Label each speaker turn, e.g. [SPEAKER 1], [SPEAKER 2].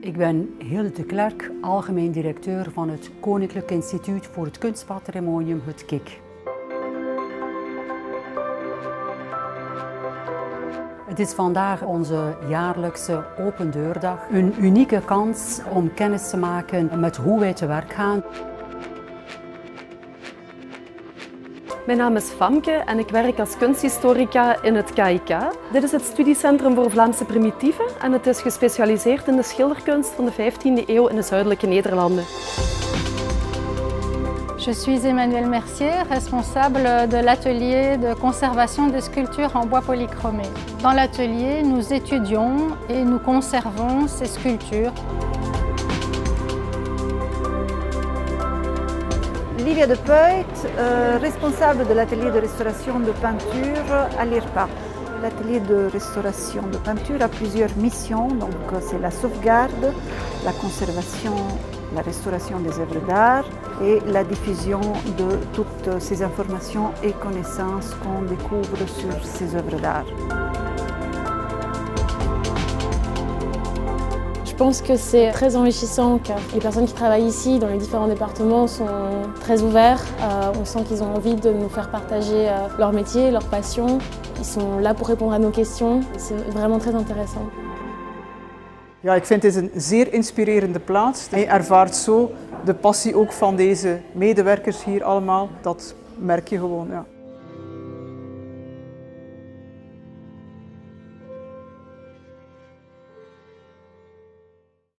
[SPEAKER 1] Ik ben Hilde de Klerk, algemeen directeur van het Koninklijk Instituut voor het Kunstpatrimonium, het KIK. Het is vandaag onze jaarlijkse open deurdag. Een unieke kans om kennis te maken met hoe wij te werk gaan.
[SPEAKER 2] Mijn naam is Famke en ik werk als kunsthistorica in het KIK. Dit is het Studiecentrum voor Vlaamse Primitieven en het is gespecialiseerd in de schilderkunst van de 15e eeuw in de zuidelijke Nederlanden.
[SPEAKER 3] Je suis Emmanuelle Mercier, responsable de l'atelier de conservation des sculptures en bois polychromé. Dans l'atelier, nous étudions et nous conservons ces sculptures.
[SPEAKER 4] Livia de Peut, responsable de l'atelier de restauration de peinture à l'IRPA. L'atelier de restauration de peinture a plusieurs missions, donc c'est la sauvegarde, la conservation, la restauration des œuvres d'art et la diffusion de toutes ces informations et connaissances qu'on découvre sur ces œuvres d'art.
[SPEAKER 5] Je pense que c'est très enrichissant car les personnes qui travaillent ici dans les différents départements sont très ouverts. On sent qu'ils ont envie de nous faire partager leur métier, leur passion. Ils sont là pour répondre à nos questions. C'est vraiment très intéressant.
[SPEAKER 6] Ja, ik vind het een zeer inspirerende plaats. Je ervaart zo de passie ook van deze medewerkers hier allemaal. Dat merk je gewoon. Ja.